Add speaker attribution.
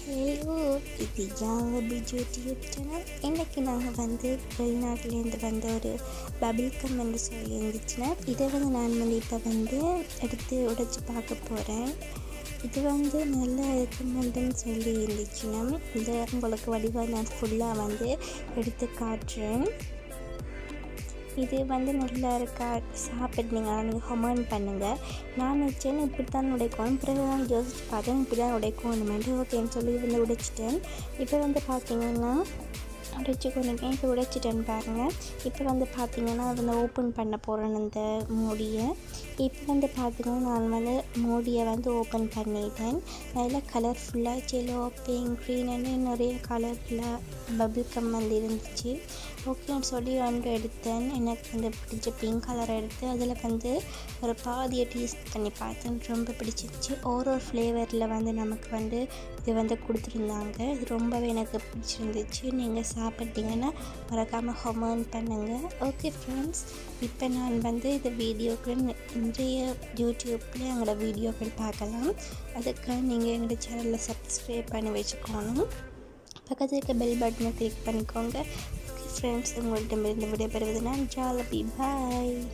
Speaker 1: Hello, இது ஜாலபி YouTube channel. இன்றைக்கி நாங்கள் வெளிநாட்டிலேருந்து வந்த ஒரு பபிள் கம் என்று சொல்லி இருந்துச்சுன்னா, இதை நான் இப்போ எடுத்து உடைச்சி பார்க்க போகிறேன். இது நல்லா இருக்குமெண்டுன்னு சொல்லி இருந்துச்சுன்னா, இதை உங்களுக்கு வடிவாக நான் ஃபுல்லாக எடுத்து காட்டுறேன். இது நல்லா இருக்கா, சாப்பிட்னீங்க நீங்கள் கமெண்ட் பண்ணுங்கள். நான் வச்சேன்னு இப்படி தான் உடைக்கணும், பிறகு தான் யோசிச்சு பார்த்தேன் இப்படி தான் உடைக்கணுமெண்டு. ஓகேன்னு சொல்லி உடைச்சிட்டேன். இப்போ பார்த்தீங்கன்னா உடைச்சி கொண்டுக்கேன். இப்போ உடைச்சிட்டேன்னு பாருங்கள். இப்போ பார்த்தீங்கன்னா ஓப்பன் பண்ண போகிறேன் இந்த மூடியை. இப்போ பார்த்தீங்கன்னா நான் மூடியை ஓப்பன் பண்ணிட்டேன். நல்லா கலர்ஃபுல்லாக செல்லோ, பிங்க், க்ரீன்னு நிறைய கலரில் பபிள் கம் இருந்துச்சு. ஓகேன்னு சொல்லி எடுத்தேன். எனக்கு பிடிச்ச பிங்க் கலரை எடுத்து அதில் ஒரு பாதியை டேஸ்ட் பண்ணி பார்த்தேன். ரொம்ப பிடிச்சிருச்சு. ஒரு ஃப்ளேவரில் நமக்கு இது கொடுத்துருந்தாங்க. இது ரொம்பவே எனக்கு பிடிச்சிருந்துச்சு. நீங்கள் சாப்பிட்டீங்கன்னா மறக்காமல் கமெண்ட் பண்ணுங்கள். ஓகே ஃப்ரெண்ட்ஸ், இப்போ நான் இந்த வீடியோக்கு நிறைய யூடியூப்பில் எங்களோட வீடியோக்கள் பார்க்கலாம். அதுக்காக நீங்கள் எங்களோட சேனலில் சப்ஸ்கிரைப் பண்ணி வச்சுக்கணும். பக்கத்தில் இருக்க பெல் பட்டனை கிளிக் பண்ணிக்கோங்க. ஓகே ஃப்ரெண்ட்ஸ், உங்கள்கிட்ட விடைபெறுவது நான் ஜாலபி. பாய்.